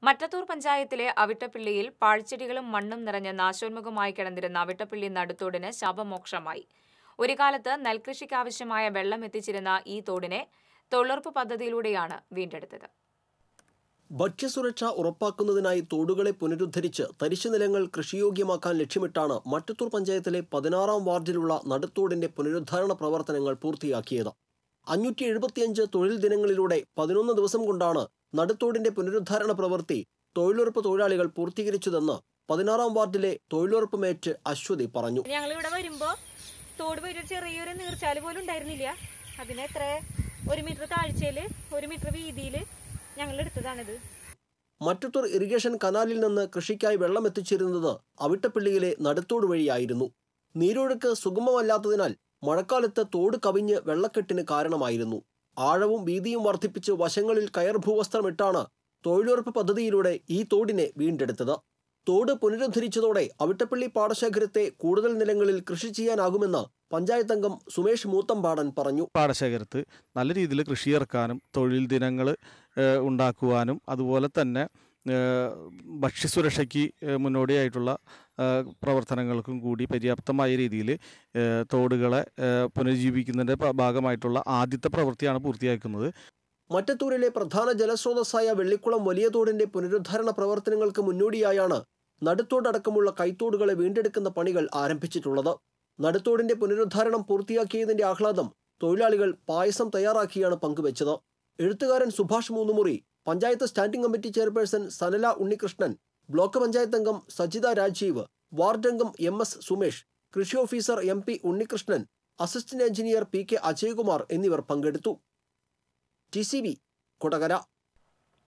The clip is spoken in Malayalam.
മറ്റത്തൂർ പഞ്ചായത്തിലെ അവിട്ടപ്പിള്ളിയിൽ പാഴ്ചെടികളും മണ്ണും നിറഞ്ഞ് നാശോന്മുഖമായി കിടന്നിരുന്ന അവിട്ടപ്പിള്ളി നടുത്തോടിന് ശാപമോക്ഷമായി. ഒരു കാലത്ത് നെൽകൃഷിക്കാവശ്യമായ വെള്ളം എത്തിച്ചിരുന്ന ഈ തോടിനെ തൊഴിലുറപ്പ് പദ്ധതിയിലൂടെയാണ് വീണ്ടെടുത്തത്. ഭക്ഷ്യസുരക്ഷ ഉറപ്പാക്കുന്നതിനായി തോടുകളെ പുനരുദ്ധരിച്ച് തരിശുനിലങ്ങൾ കൃഷിയോഗ്യമാക്കാൻ ലക്ഷ്യമിട്ടാണ് മറ്റത്തൂർ പഞ്ചായത്തിലെ 16-ാം വാർഡിലുള്ള നടുത്തോടിന്റെ പുനരുദ്ധാരണ പ്രവർത്തനങ്ങൾ പൂർത്തിയാക്കിയത്. 575 തൊഴിൽ ദിനങ്ങളിലൂടെ 11 ദിവസം കൊണ്ടാണ് നടുത്തോടിന്റെ പുനരുദ്ധാരണ പ്രവൃത്തി തൊഴിലുറപ്പ് തൊഴിലാളികൾ പൂർത്തീകരിച്ചതെന്ന് 16-ാം വാർഡിലെ തൊഴിലുറപ്പ് മേറ്റ് അശ്വതി പറഞ്ഞു. ഞങ്ങളിവിടെ വരുമ്പോൾ തോട് പോയിട്ട് ചെറിയൊരു നീർച്ചാല് പോലും ഉണ്ടായിരുന്നില്ല. അതിനെത്ര 1 മീറ്റർ താഴ്ചയിൽ 1 മീറ്റർ വീതിയിൽ ഞങ്ങൾ എടുത്തതാണിത്. മറ്റത്തൂർ ഇറിഗേഷൻ കനാലിൽ നിന്ന് കൃഷിക്കായി വെള്ളം എത്തിച്ചിരുന്നത് അവിട്ടപ്പിള്ളിയിലെ നടുത്തോട് വഴിയായിരുന്നു. നീരൊഴുക്ക് സുഗമമല്ലാത്തതിനാൽ മഴക്കാലത്ത് തോട് കവിഞ്ഞ് വെള്ളക്കെട്ടിന് കാരണമായിരുന്നു. ആഴവും വീതിയും വർദ്ധിപ്പിച്ച് വശങ്ങളിൽ കയർ ഭൂവസ്ത്രമിട്ടാണ് തൊഴിലുറപ്പ് പദ്ധതിയിലൂടെ ഈ തോടിനെ വീണ്ടെടുത്തത്. തോട് പുനരുദ്ധരിച്ചതോടെ അവിട്ടപ്പള്ളി പാടശേഖരത്തെ കൂടുതൽ നിലങ്ങളിൽ കൃഷി ചെയ്യാനാകുമെന്ന് പഞ്ചായത്ത് അംഗം സുമേഷ് മൂത്തമ്പാടൻ പറഞ്ഞു. പാടശേഖരത്ത് നല്ല രീതിയിൽ കൃഷി ഇറക്കാനും തൊഴിൽ ദിനങ്ങൾ ഉണ്ടാക്കുവാനും അതുപോലെ തന്നെ ഭക്ഷ്യസുരക്ഷയ്ക്ക് മുന്നോടിയായിട്ടുള്ള പ്രവർത്തനങ്ങൾക്കും കൂടി പര്യാപ്തമായ രീതിയിൽ തോടുകളെ പുനരുജ്ജീവിക്കുന്നതിൻ്റെ ഭാഗമായിട്ടുള്ള ആദ്യത്തെ പ്രവൃത്തിയാണ് പൂർത്തിയാക്കുന്നത്. മറ്റത്തൂരിലെ പ്രധാന ജലസ്രോതസ്സായ വെള്ളിക്കുളം വലിയ തോടിന്റെ പുനരുദ്ധാരണ പ്രവർത്തനങ്ങൾക്ക് മുന്നോടിയായാണ് നടുത്തോടക്കമുള്ള കൈത്തോടുകളെ വീണ്ടെടുക്കുന്ന പണികൾ ആരംഭിച്ചിട്ടുള്ളത്. നടുത്തോടിന്റെ പുനരുദ്ധാരണം പൂർത്തിയാക്കിയതിന്റെ ആഹ്ലാദം തൊഴിലാളികൾ പായസം തയ്യാറാക്കിയാണ് പങ്കുവച്ചത്. എഴുത്തുകാരൻ Subhash Moonnumuri, panchayat standing committee chairperson Sanala Unnikrishnan, block panchayat അംഗം സജിത രാജീവ്, വാർഡ് അംഗം MS സുമേഷ്, കൃഷി officer MP Unnikrishnan, assistant engineer PK Ajayakumar എന്നിവർ പങ്കെടുത്തു. TCV കൊടകര.